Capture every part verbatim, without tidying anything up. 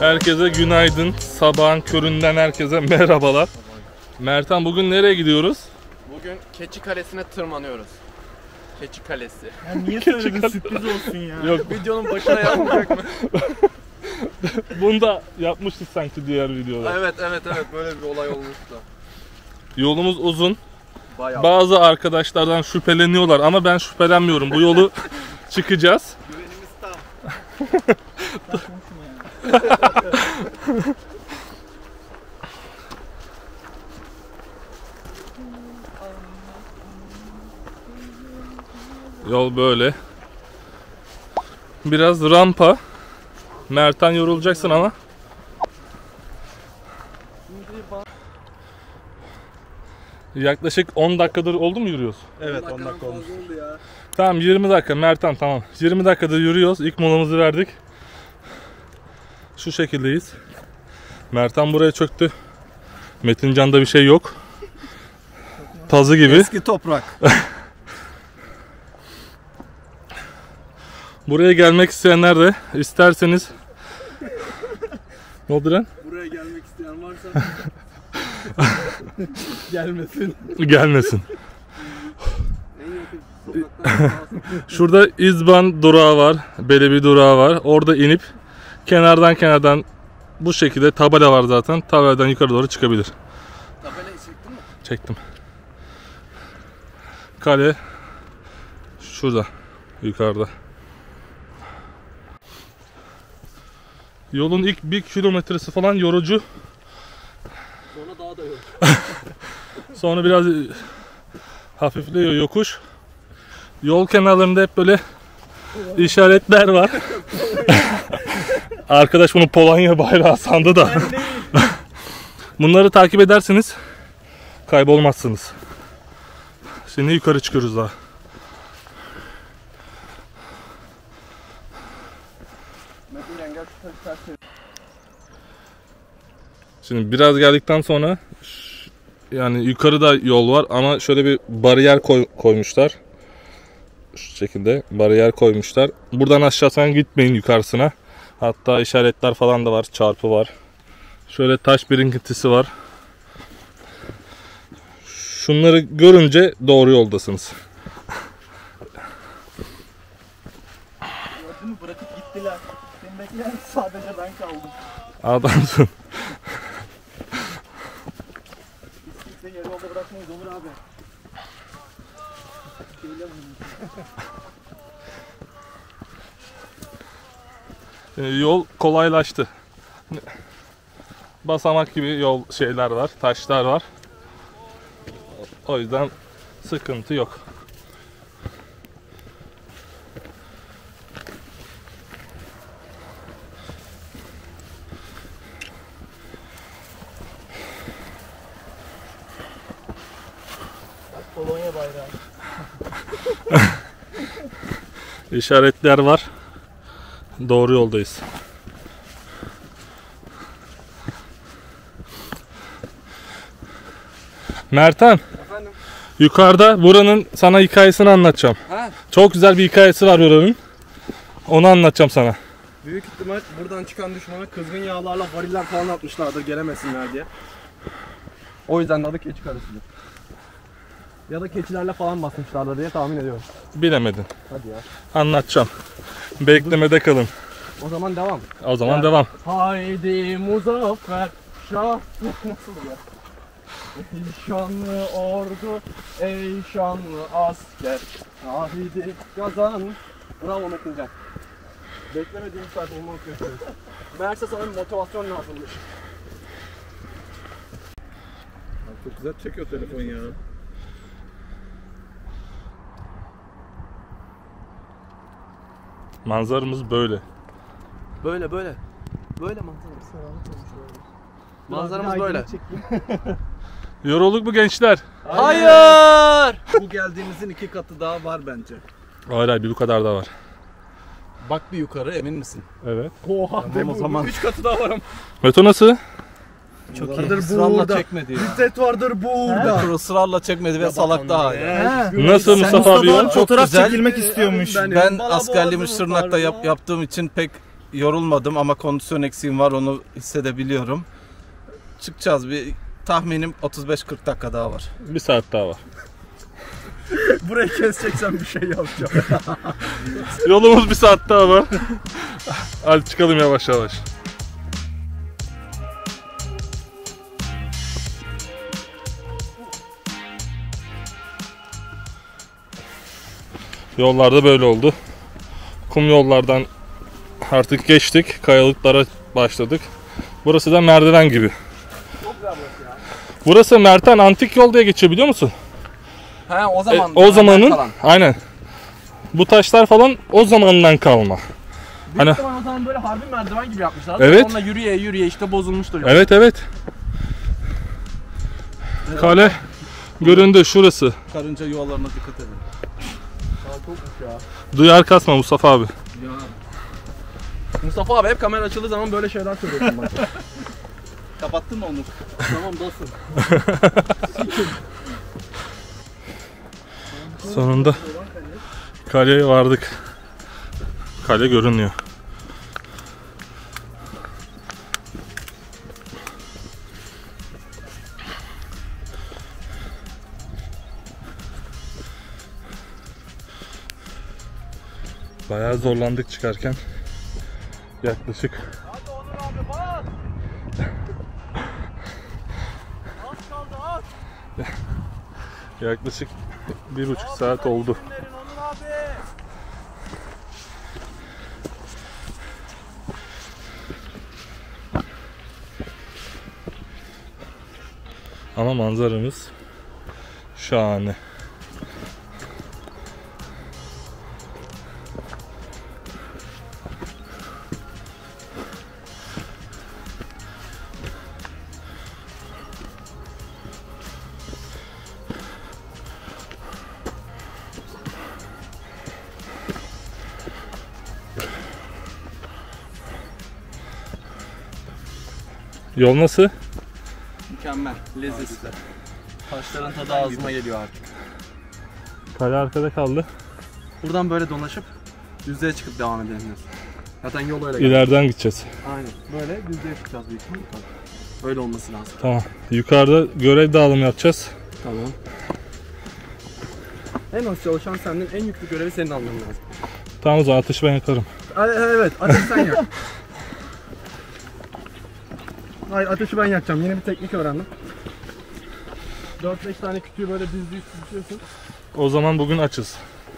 Herkese günaydın. Sabahın köründen herkese merhabalar. Mertan, bugün nereye gidiyoruz? Bugün Keçi Kalesi'ne tırmanıyoruz. Keçi Kalesi. Ya niye söyledin, sürpriz olsun ya? Yok. Videonun başına yapmayacak mı? Bunu da yapmıştık sanki diğer videoda. Evet evet evet, böyle bir olay olmuştu. Yolumuz uzun. Bayağı. Bazı arkadaşlardan şüpheleniyorlar ama ben şüphelenmiyorum. Bu yolu çıkacağız. Güvenimiz tam. Yol böyle. Biraz rampa. Mertan, yorulacaksın ama. Yaklaşık on dakikadır oldu mu yürüyoruz? Evet, on dakika olmuş. Tamam, yirmi dakika Mertan, tamam. yirmi dakikadır yürüyoruz. İlk molamızı verdik. Şu şekildeyiz. Mertan buraya çöktü. Metincan'da bir şey yok. Tazı gibi. Eski toprak. Buraya gelmek isteyenler de isterseniz... Ne oldu lan? Buraya gelmek isteyen varsa gelmesin. Gelmesin. Şurada İzban durağı var, Belebi durağı var. Orada inip kenardan kenardan bu şekilde tabela var zaten. Tabeladan yukarı doğru çıkabilir. Tabelayı çektin mi? Çektim. Kale şurada, yukarıda. Yolun ilk bir kilometresi falan yorucu. Sonra daha da yok. Sonra biraz hafifliyor yokuş. Yol kenarlarında hep böyle işaretler var. Arkadaş bunu Polonya bayrağı sandı da. Bunları takip ederseniz kaybolmazsınız. Şimdi yukarı çıkıyoruz daha. Şimdi biraz geldikten sonra yani yukarıda yol var ama şöyle bir bariyer koy, koymuşlar. Şu şekilde bariyer koymuşlar. Buradan aşağıdan gitmeyin yukarısına. Hatta işaretler falan da var, çarpı var. Şöyle taş birinkintisi var. Şunları görünce doğru yoldasınız. Gördün mü, bırakıp gittiler. Seni bekleyen sadece ben kaldım. Adamsın. Hiç kimse yarı yolda bırakmayız, olur abi. Yol kolaylaştı. Basamak gibi yol şeyler var, taşlar var. O yüzden sıkıntı yok. Polonya bayrağı. İşaretler var. Doğru yoldayız. Mertan. Efendim? Yukarıda buranın sana hikayesini anlatacağım. Ha? Çok güzel bir hikayesi var buranın. Onu anlatacağım sana. Büyük ihtimal buradan çıkan düşmana kızgın yağlarla variller falan atmışlardır gelemesinler diye. O yüzden de adı Keçi Kalesi'dir. Ya da keçilerle falan basmışlardır diye tahmin ediyorum. Bilemedin. Hadi ya. Anlatacağım. Beklemede kalın. O zaman devam. O zaman Ya. devam. Haydi Muzaffer Şah. Nasıl ya? Ey şanlı ordu, ey şanlı asker. Haydi kazan. Bravo Metincan. Beklemediğim saat olmanı bekliyoruz. Meğerse sana bir motivasyon lazımmış. Çok güzel çekiyor telefon ya. Manzaramız böyle. Böyle böyle. Böyle manzaramız. Manzaramız böyle. Yorulduk mu gençler? Hayır! Bu geldiğimizin iki katı daha var bence. Hayır hayır, bir bu kadar da var. Bak bir yukarı, emin misin? Evet. Oha! Tamam, o zaman. Üç katı daha var ama. Meto nasıl? Çok Vardır iyi. ısrarla Burada. çekmedi ya. Set vardır burada. Metro ısrarla çekmedi ve salak daha iyi. Nasıl Mustafa abi yol? Fotoğraf güzel. çekilmek istiyormuş. Ben askerliğimi Şırnak'ta yap, yaptığım için pek yorulmadım ama kondisyon eksiğim var, onu hissedebiliyorum. Çıkacağız, bir tahminim otuz beş kırk dakika daha var. Bir saat daha var. Burayı keseceksen bir şey yapacağım. Yolumuz bir saat daha var. Hadi çıkalım yavaş yavaş. Yollarda böyle oldu. Kum yollardan artık geçtik. Kayalıklara başladık. Burası da merdiven gibi. Çok güzel burası ya. Burası Merten Antik Yol diye geçiyor, biliyor musun? He o E, zaman. o zamanın kalan. aynen. Bu taşlar falan o zamandan kalma. Büyük Hani- ihtimal o zaman böyle harbi merdiven gibi yapmışlar. Evet. Onunla yürüye yürüye işte bozulmuştur. yol. Evet evet. Kale göründü şurası. Karınca yuvalarına dikkat edin. Aa, çokmuş ya. Duyar kasma Mustafa abi. Ya. Mustafa abi hep kamera açıldığı zaman böyle şeyler söylüyorsun bak. Kapattın mı onu? Tamam dostum. Sonunda kaleye vardık. Kale görünüyor. Bayağı zorlandık çıkarken. Yaklaşık Hadi Onur abi bas. Az kaldı az. yaklaşık bir buçuk saat oldu. Günlerin Onur abi. Ama manzaramız şahane. Yol nasıl? Mükemmel, lezzetli. Taşların tadı ağzıma geliyor artık. Kale arkada kaldı. Buradan böyle dolaşıp düzlüğe çıkıp devam edelim diyorsun. Zaten yol öyle geldi. İleriden gideceğiz. Aynen. Böyle düzlüğe çıkacağız büyük ihtimalle. Öyle olması lazım. Tamam. Yukarıda görev dağılımı yapacağız. Tamam. En az çalışan senden, en yüklü görevi senin alman lazım. Tamam o zaman ateşi ben yakarım. Ay, evet, ateşi sen yak. Hayır, ateşi ben yakacağım. Yeni bir teknik öğrendim. dört beş tane kütüğü böyle düz düz tutuyorsun. O zaman bugün açız.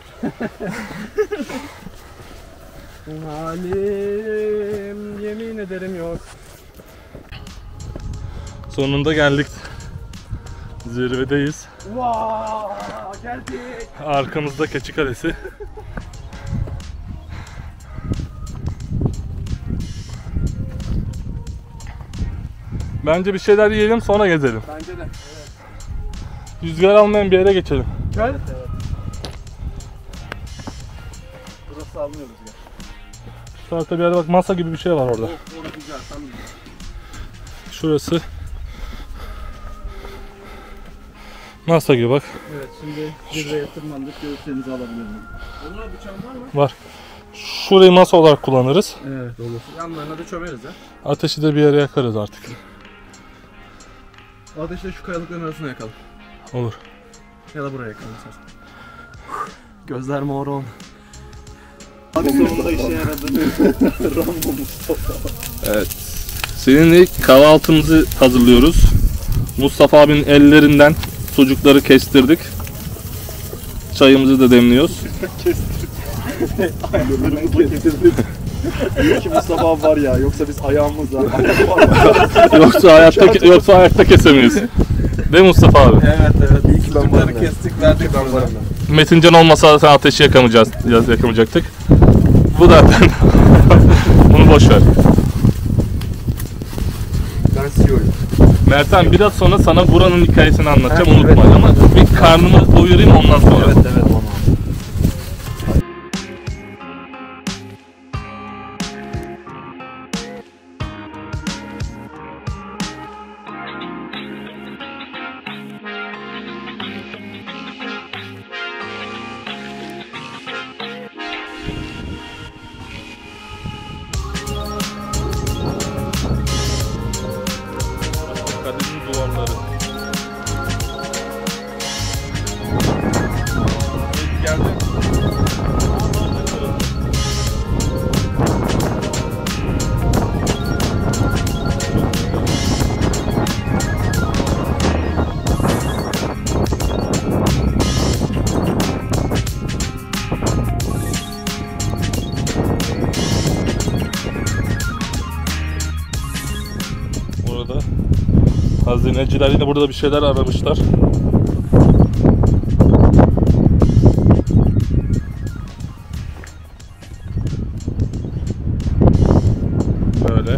Halim yemin ederim yok. Sonunda geldik. Zirvedeyiz. Vaa, geldik. Arkamızda Keçi Kalesi. Bence bir şeyler yiyelim sonra gezelim. Bence de. Rüzgar almayan bir yere geçelim. Gel. Burası almıyoruz ya. Şu tarafta bir yerde bak, masa gibi bir şey var orada. Oh, orası güzel, sen bilirsin. Şurası. Masa gibi bak. Evet, şimdi zirveye tırmandık, görüşlerinizi alabilir miyim? Onur abi bıçağın var mı? Var. Şurayı masa olarak kullanırız. Evet, olur. Yanlarına da çömeriz ya. Ateşi de bir yere yakarız artık. Ateşi de şu kayalıkların arasına yakalım. Olur. Ya da buraya yakalım istersen. Gözler mor oldu. Abi sonunda işe yaradı. Rambo Mustafa. Evet. Seninle kahvaltımızı hazırlıyoruz. Mustafa abinin ellerinden sucukları kestirdik. Çayımızı da demliyoruz. Ayaklarımızı getirdik. İyi ki Mustafa abi var ya, yoksa biz ayağımızla. yoksa hayatta yoksa hayatta kesemeyiz. Değil mi Mustafa abi? Evet evet. İyi ki ben Sucukları varım. kestik, verdik Ben varım. Metincan olmasa zaten ateşi yakamayacağız, yakamayacaktık. Bu zaten. Bunu boş ver. Ben C E O'yum. Mertan biraz sonra sana buranın hikayesini anlatacağım, Evet, unutma evet. ama bir karnımı doyurayım ondan sonra. Evet evet onu. Hazineciler yine burada bir şeyler aramışlar. Böyle.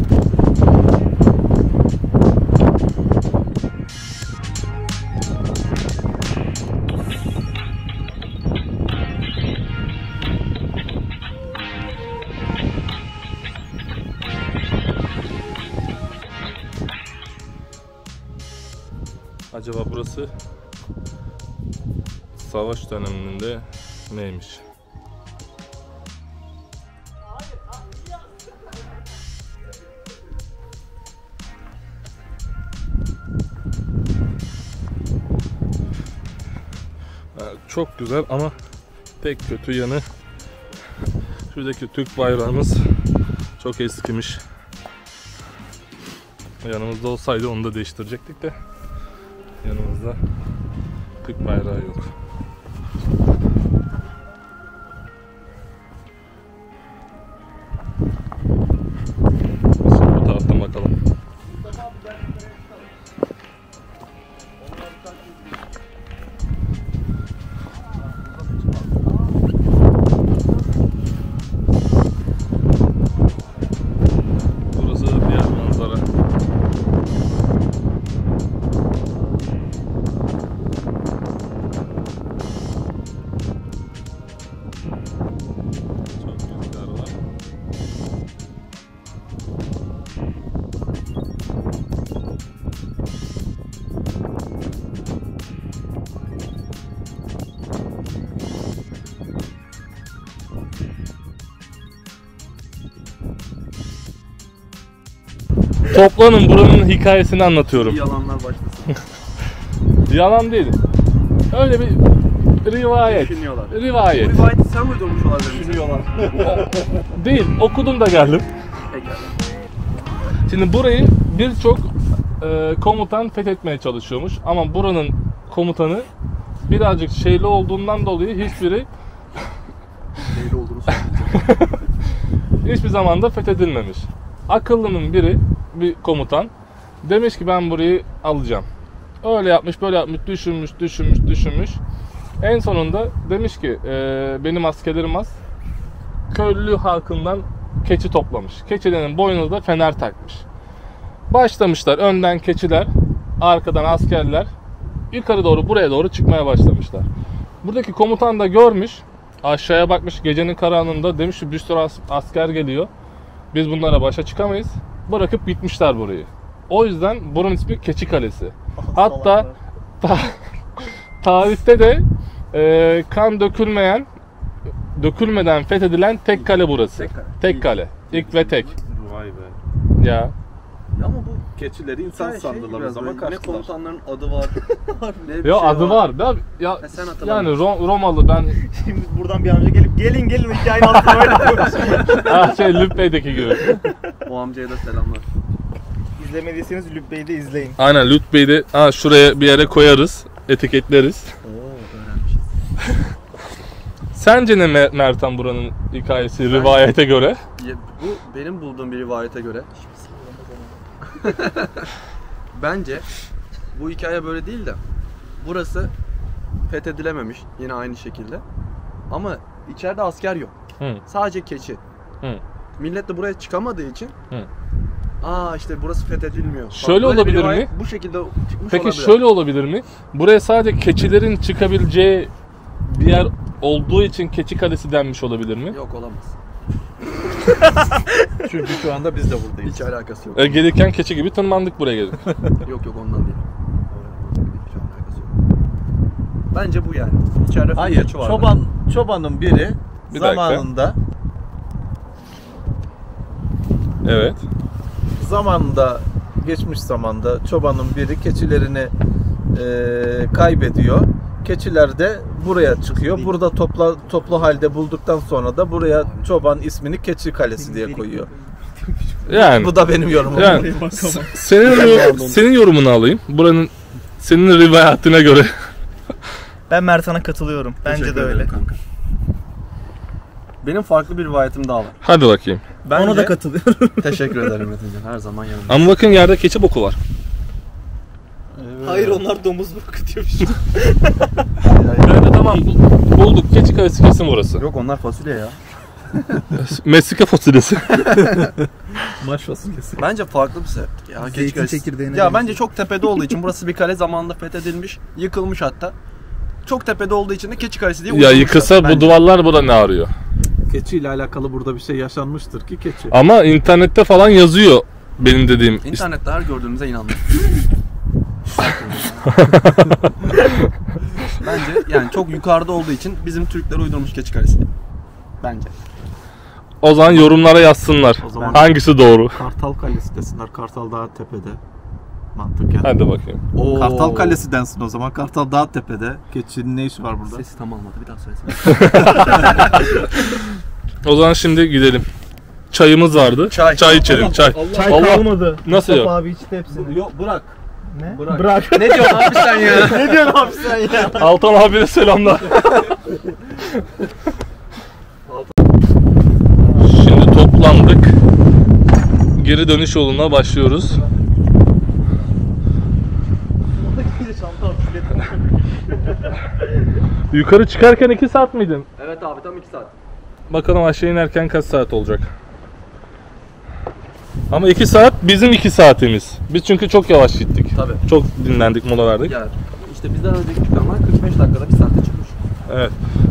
Acaba burası savaş döneminde neymiş? Çok güzel ama tek kötü yanı şuradaki Türk bayrağımız çok eskimiş. Yanımızda olsaydı onu da değiştirecektik de yanımızda Türk bayrağı yok. Şimdi bu taraftan bakalım. Burası diğer manzara. Çok rüzgar var. Toplanın, buranın hikayesini anlatıyorum. Yalanlar başlasın. Yalan değil. Öyle bir rivayet. Düşünüyorlar. Rivayet. Bu rivayeti sen uydurmuş olabilir. Düşünüyorlar. Değil, okudum da geldim. Pekala. Şimdi burayı birçok e, komutan fethetmeye çalışıyormuş ama buranın komutanı birazcık şeyli olduğundan dolayı hiçbiri Neyle olduğunu söyleyeceğim. hiçbir zaman da fethedilmemiş. Akıllının biri, bir komutan demiş ki ben burayı alacağım. Öyle yapmış, böyle yapmış, düşünmüş, düşünmüş, düşünmüş. En sonunda demiş ki e, benim askerlerim az. Köylü halkından keçi toplamış. Keçilerin boynuna da fener takmış. Başlamışlar önden keçiler, arkadan askerler yukarı doğru, buraya doğru çıkmaya başlamışlar. Buradaki komutan da görmüş, aşağıya bakmış gecenin karanlığında, demiş ki bir sürü as- asker geliyor. Biz bunlara başa çıkamayız. Bırakıp gitmişler burayı. O yüzden buranın ismi Keçi Kalesi. Hatta ta- tarihte de e, kan dökülmeyen, dökülmeden fethedilen tek kale burası. Tek kale. Tek kale. İlk ve tek. Vay be. Ya. Ama bu Keçileri insan şey sandılar o biraz zaman böyle, ne kaçtılar. komutanların adı var. ne bir Ya şey adı var. Ben, ya Ha, sen yani hatırlamıyorsun. Ro- Romalı ben Şimdi buradan bir amca gelip gelin gelin hikayenin altına böyle ah, şey Lübbe'deki gibi. O amcaya da selamlar. İzlemediyseniz Lübbe'yi de izleyin. Aynen Lübbe'yi de ha, şuraya bir yere koyarız. Etiketleriz. Oo öğrenmişiz. Sence ne Mer- Mertan buranın hikayesi rivayete göre? Ya, bu benim bulduğum bir rivayete göre. Bence bu hikaye böyle değil de burası fethedilememiş yine aynı şekilde. Ama içeride asker yok. Hı. Sadece keçi. Hı. Millet de buraya çıkamadığı için Hı. aa işte burası fethedilmiyor. Şöyle Böyle bir olabilir rivayet mi? Bu şekilde çıkmış Peki olabilir. şöyle olabilir mi? Buraya sadece keçilerin çıkabileceği bir yer olduğu için Keçi Kalesi denmiş olabilir mi? Yok olamaz. Çünkü şu anda biz de buradayız. Hiç alakası yok. E, gelirken keçi gibi tırmandık buraya gelip. Yok yok ondan değil. Hiç alakası yok. Bence bu yani. İçeride Hayır, keçi vardı. çoban çobanın biri Bir dakika. zamanında Evet. zamanında geçmiş zamanda çobanın biri keçilerini eee, kaybediyor. Keçiler de buraya çıkıyor. Burada topla, toplu halde bulduktan sonra da buraya çoban ismini Keçi Kalesi diye koyuyor. Yani. Bu da benim yorumum. Yani s- senin senin yorumunu alayım. Buranın senin rivayetine göre. Ben Mertan'a katılıyorum. Bence Teşekkür de ederim öyle. kanka. Benim farklı bir rivayetim daha var. Hadi bakayım. Bence... Ona da katılıyorum. Teşekkür ederim Metincan. Her zaman yanımda. Ama bakın yerde keçi boku var. Hayır onlar domuz korkutuyormuş. Ben de tamam bu- bulduk. Keçi kalesi kesin burası. Yok onlar fasulye ya. Meksika fasulyesi. Maç fasulyesi. Bence farklı bir semt ya. Zeytin Keçi kalesi. çekirdeğine Ya benziyor. bence çok tepede olduğu için burası bir kale zamanında fethedilmiş, yıkılmış hatta. Çok tepede olduğu için de Keçi Kalesi diye Ya uydurmuşlar yıkılsa bu bence. duvarlar burada ne arıyor? Keçi ile alakalı burada bir şey yaşanmıştır ki keçi. Ama internette falan yazıyor benim dediğim. İnternette her gördüğümüze inandım. Bence yani çok yukarıda olduğu için bizim Türkler uydurmuş Keçi Kalesi. Bence. O zaman yorumlara yazsınlar. O zaman- Hangisi doğru? Kartal Kalesi desinler. Kartal daha tepede. Mantıken. Hadi bakayım. Oo. Kartal Kalesi densin o zaman. Kartal daha tepede. Keçinin ne işi var burada? Sesi tam almadı. Bir daha söylesene. O zaman şimdi gidelim. Çayımız vardı. Çay. Çay içelim. Çay. Çay Allah. kalmadı. Nasıl yok? Abi içti hepsini. Yok bırak. Ne? Bırak. Bırak. Ne diyorsun abi sen ya? Ne diyorsun abi sen ya? Altan abiye selamlar. Şimdi toplandık. Geri dönüş yoluna başlıyoruz. Yukarı çıkarken iki saat miydin? Evet abi tam iki saat. Bakalım aşağı inerken kaç saat olacak. Ama iki saat bizim iki saatimiz. Biz çünkü çok yavaş gittik. Tabii. Çok dinlendik, mola verdik. Ya işte bizden önceki planlar kırk beş dakikada bir saatte çıkmış. Evet.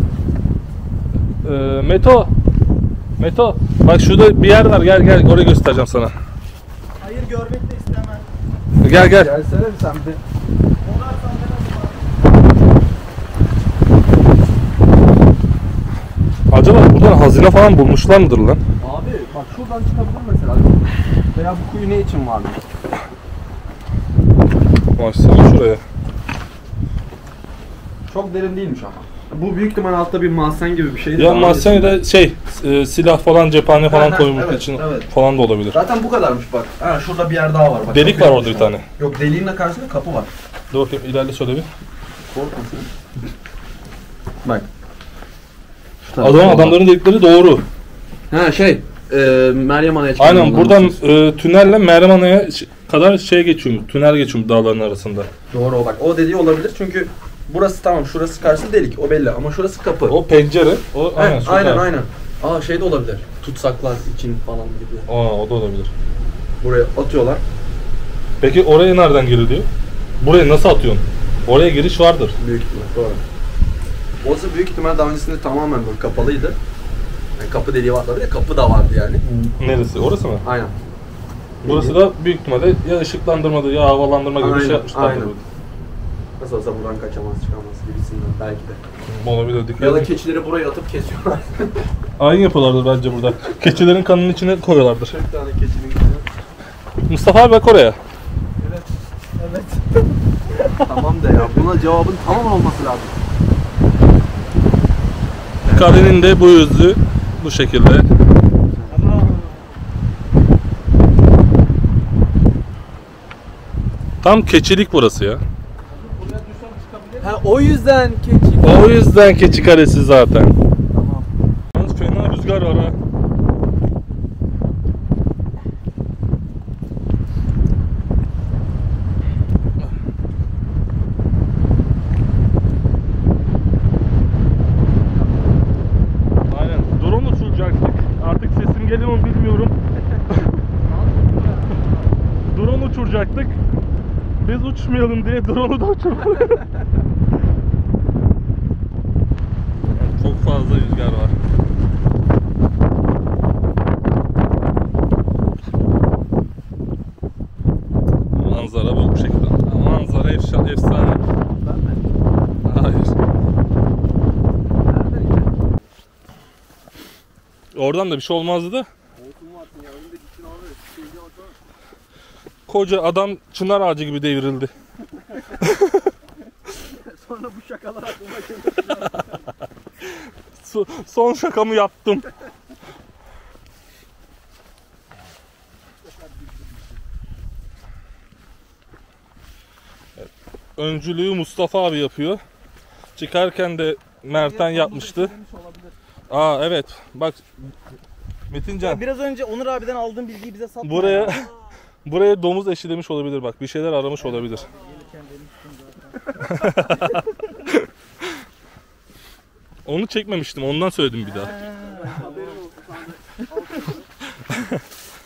Ee, Meto. Meto. Bak şurada bir yer var. Gel gel orayı göstereceğim sana. Hayır görmek de istemem. Gel gel. Gelsene bir sen bir. Acaba buradan hazine falan bulmuşlar mıdır lan? Abi bak şuradan çıkabilir mesela. Veya bu kuyu ne için varmış? Başlayalım şuraya. Çok derin değilmiş ama. Bu büyük ihtimal altta bir mahzen gibi bir şeydi. Ya Daha mahzenede şey e, silah falan cephane falan Ha, ha, koymak evet, için evet. falan da olabilir. Zaten bu kadarmış bak. Ha şurada bir yer daha var bak. Delik Kapı var orada yapmışlar. bir tane. Yok deliğin de karşısında kapı var. Dur bakayım ilerle şöyle bir. Korkmasın. Bak. Adam adamların dedikleri doğru. Ha şey. E, Meryem Ana'ya çıkan Aynen yoldan buradan geçiyorsun. e, tünelle Meryem Ana'ya ş- kadar şey geçiyormuş. Tünel geçiyormuş dağların arasında. Doğru o bak. O dediği olabilir çünkü burası tamam şurası karşı delik o belli ama şurası kapı. O pencere. O He, aynen. şu aynen taraf. aynen. Aa şey de olabilir. Tutsaklar için falan gibi. Aa o da olabilir. Buraya atıyorlar. Peki oraya nereden giriliyor? Buraya nasıl atıyorsun? Oraya giriş vardır. Büyük ihtimal doğru. Orası büyük ihtimal daha öncesinde tamamen böyle kapalıydı. Yani kapı deliği vardı ya kapı da vardı yani. Neresi? Orası mı? Aynen. Burası da büyük ihtimalle ya ışıklandırmadır ya havalandırma gibi bir Aynen, şey yapmışlardır. aynen. Nasıl olsa buradan kaçamaz çıkamaz gibisinden belki de. Olabilir dikkat Ya da edin. keçileri buraya atıp kesiyorlar. Ayin yapıyorlardır bence burada. Keçilerin kanının içine koyuyorlardır. kırk tane keçinin içine. Mustafa abi bak oraya. Tamam de ya buna cevabın tamam olması lazım. Kalenin de bu yüzü bu şekilde. Tam keçilik burası ya. Ha o yüzden keçi. O yüzden keçi kalesi zaten. Tamam. Yalnız fena rüzgar var ha. Aynen. Drone uçuracaktık. Artık sesim geliyor mu bilmiyorum. Drone uçuracaktık. Biz uçmayalım diye drone'u da uçurmadık. Çok fazla rüzgar var. Manzara bu şekilde. Manzara efsane. efsane. Hayır. Oradan da bir şey olmazdı da. Koca adam çınar ağacı gibi devrildi. Sonra bu şakalar aklıma geldi. So- Son şakamı yaptım. Evet. Öncülüğü Mustafa abi yapıyor. Çıkarken de Mertan yapmıştı. Aa evet. Bak Metincan Biraz önce Onur abiden aldığım bilgiyi bize satma. buraya buraya domuz eşi demiş olabilir bak. Bir şeyler aramış olabilir. Gelirken benim Onu çekmemiştim. Ondan söyledim bir daha. Haberin olsun sana da.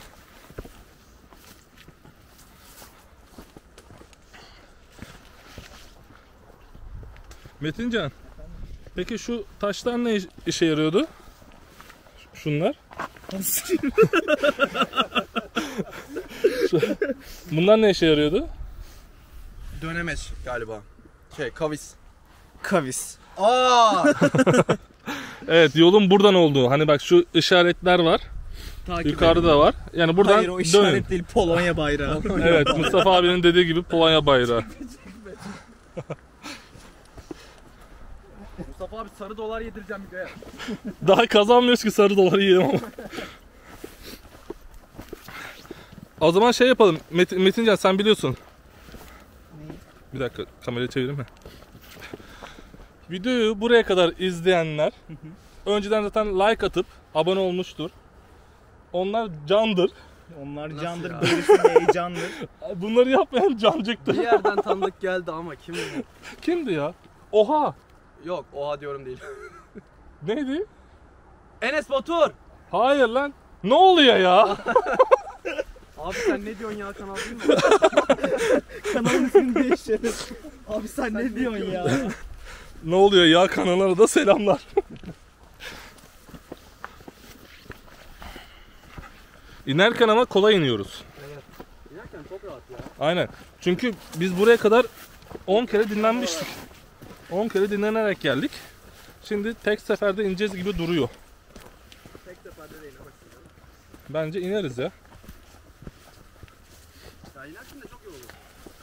Metincan. Peki şu taşlar ne iş- işe yarıyordu? Ş- Şunlar. Şu- Bunlar ne işe yarıyordu? Dönemeç galiba. Şey kavis. Kavis. Aa! Evet, yolun buradan olduğu. Hani bak şu işaretler var. Takip Yukarıda da var. Yani buradan Hayır o dönün. işaret değil, Polonya bayrağı. Evet, Mustafa abinin dediği gibi Polonya bayrağı. Mustafa abi sarı dolar yedireceğim bir de. Daha kazanmıyoruz ki sarı doları yiyelim ama. O zaman şey yapalım. Metin, Metincan sen biliyorsun. Bir dakika kamerayı çevireyim mi? Videoyu buraya kadar izleyenler önceden zaten like atıp abone olmuştur. Onlar candır. Onlar Nasıl candır, ya? gerisi heyecandır. Bunları yapmayan cancıktır. Bir yerden tanıdık geldi ama kim bu? Kimdi ya? Oha! Yok oha diyorum değil. Neydi? Enes Batur! Hayır lan. Ne oluyor ya? Abi sen ne diyorsun ya, kanal değil mi? Kanalın ismini değiştirelim. Abi sen ne diyorsun ya? Ne oluyor ya, kanallara da selamlar. İnerken ama kolay iniyoruz. İnerken çok rahat ya. Aynen. Çünkü biz buraya kadar on kere dinlenmiştik. on kere dinlenerek geldik. Şimdi tek seferde ineceğiz gibi duruyor. Tek seferde değil ama. Bence ineriz ya. Ya inerken de çok iyi olur.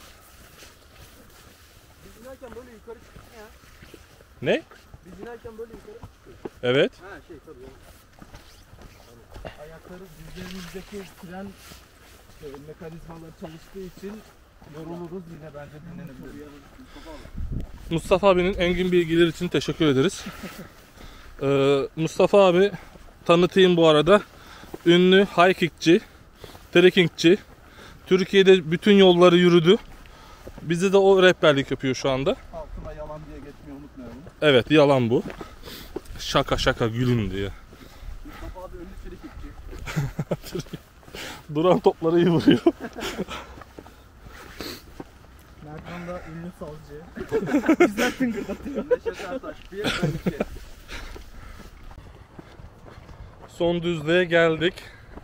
Biz inerken böyle yukarı çıktık ya. Ne? Biz inerken böyle yukarı çıktık. Evet. Ha şey tabii ya. Ayakları dizlerimizdeki fren e, mekanizmaları çalıştığı için yoruluruz, yine bence dinlenebiliriz. Mustafa abinin engin bilgileri için teşekkür ederiz. Ee, Mustafa abi tanıtayım bu arada. Ünlü hikingçi, trekkingçi. Türkiye'de bütün yolları yürüdü. Bize de o rehberlik yapıyor şu anda. Altına yalan diye geçmeyi unutmayalım. Evet, yalan bu. Şaka şaka gülün diye. Mustafa abi ünlü frikikçi. Duran topları iyi vuruyor. Mertcan da ünlü savcı. Bizler tıngırdatıyor. Neşet Ertaş. Bir ben iki. Son düzlüğe geldik.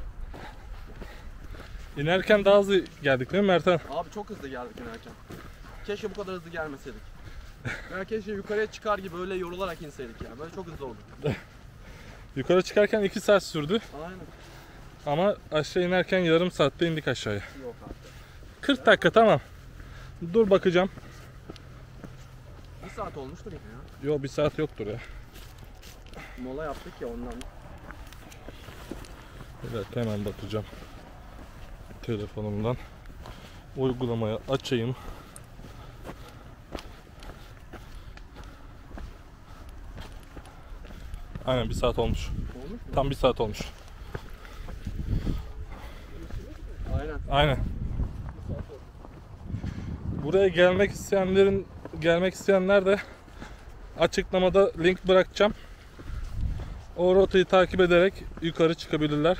İnerken daha hızlı geldik değil mi Mertan? Abi çok hızlı geldik inerken. Keşke bu kadar hızlı gelmeseydik. Ya keşke yukarıya çıkar gibi öyle yorularak inseydik ya. Böyle çok hızlı oldu. Yukarı çıkarken iki saat sürdü. Aynen. Ama aşağı inerken yarım saatte indik aşağıya. Yok abi. kırk dakika tamam. Dur bakacağım. Bir saat olmuştur yine ya. Yo, bir saat yoktur ya. Mola yaptık ya ondan. Evet, hemen bakacağım. Telefonumdan uygulamayı açayım. Aynen bir saat olmuş. Olmuş mu? Tam bir saat olmuş. Aynen. Aynen. Buraya gelmek isteyenlerin gelmek isteyenler de açıklamada link bırakacağım. O rotayı takip ederek yukarı çıkabilirler.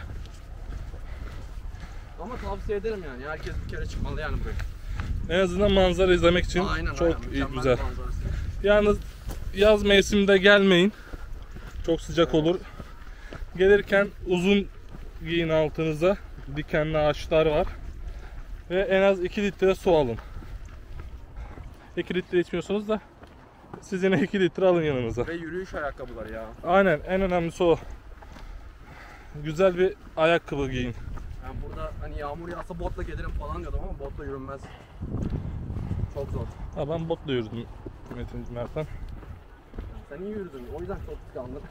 Ama tavsiye ederim yani. Herkes bir kere çıkmalı yani buraya. En azından manzara izlemek için Aynen, çok aynen. iyi, Mükemmel güzel. bir manzarası. Yalnız yaz mevsiminde gelmeyin. Çok sıcak olur. Gelirken uzun giyin altınıza. Dikenli ağaçlar var. Ve en az iki litre su alın. iki litre içmiyorsunuz da siz yine iki litre alın yanınıza. Ve yürüyüş ayakkabıları ya. Aynen, en önemlisi o. Güzel bir ayakkabı giyin. Ben burada hani yağmur yağsa botla gelirim falan diyordum ama botla yürünmez. Çok zor. Ha, ben botla yürüdüm Metin Mertan. Sen iyi yürüdün. O yüzden çok tıkandın.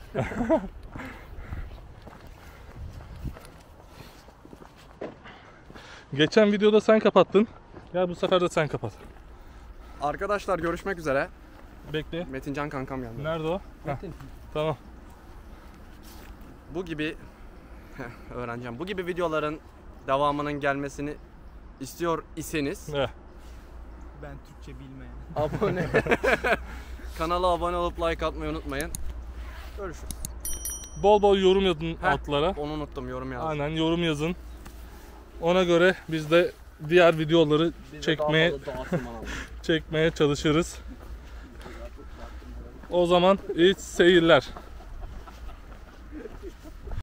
Geçen videoda sen kapattın. Gel bu sefer de sen kapat. Arkadaşlar görüşmek üzere. Bekle. Metincan kankam geldi. Nerede o? Heh, Metin. tamam. Bu gibi Heh, öğreneceğim. Bu gibi videoların devamının gelmesini istiyor iseniz Eh, Ben Türkçe bilmeyen. Abone. Kanala abone olup like atmayı unutmayın. Görüşürüz. Bol bol yorum yazın Heh, altlara. Onu unuttum, yorum yazdım. Aynen yorum yazın. Ona göre biz de diğer videoları Biz de çekmeye daha fazla dağıtım alalım. çekmeye çalışırız. O zaman iyi seyirler.